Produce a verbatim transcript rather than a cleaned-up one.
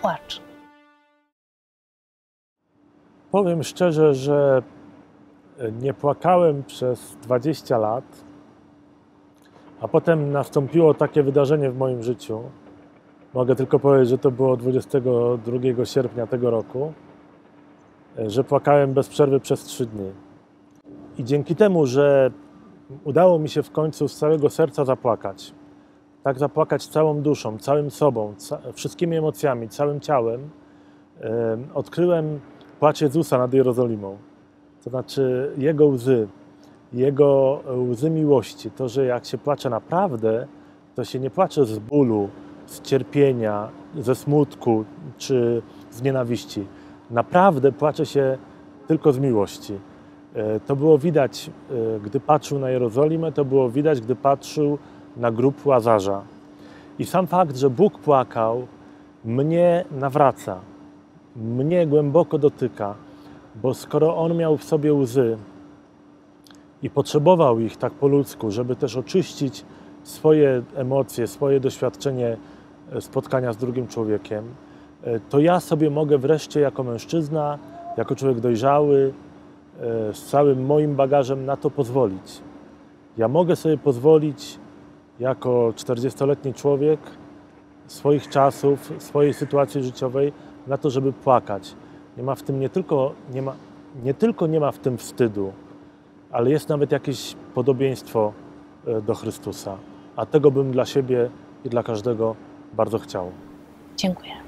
płacz? Powiem szczerze, że nie płakałem przez dwadzieścia lat, a potem nastąpiło takie wydarzenie w moim życiu. Mogę tylko powiedzieć, że to było dwudziestego drugiego sierpnia tego roku, że płakałem bez przerwy przez trzy dni. I dzięki temu, że udało mi się w końcu z całego serca zapłakać, tak zapłakać całą duszą, całym sobą, ca wszystkimi emocjami, całym ciałem, yy, odkryłem płacz Jezusa nad Jerozolimą. To znaczy Jego łzy, Jego łzy miłości. To, że jak się płacze naprawdę, to się nie płacze z bólu, z cierpienia, ze smutku czy z nienawiści. Naprawdę płacze się tylko z miłości. To było widać, gdy patrzył na Jerozolimę, to było widać, gdy patrzył na grób Łazarza. I sam fakt, że Bóg płakał, mnie nawraca, mnie głęboko dotyka, bo skoro On miał w sobie łzy i potrzebował ich tak po ludzku, żeby też oczyścić swoje emocje, swoje doświadczenie spotkania z drugim człowiekiem, to ja sobie mogę wreszcie jako mężczyzna, jako człowiek dojrzały, z całym moim bagażem na to pozwolić. Ja mogę sobie pozwolić jako czterdziestoletni człowiek swoich czasów, swojej sytuacji życiowej na to, żeby płakać. Nie ma w tym nie tylko, nie ma, nie tylko nie ma w tym wstydu, ale jest nawet jakieś podobieństwo do Chrystusa. A tego bym dla siebie i dla każdego bardzo chciał. Dziękuję.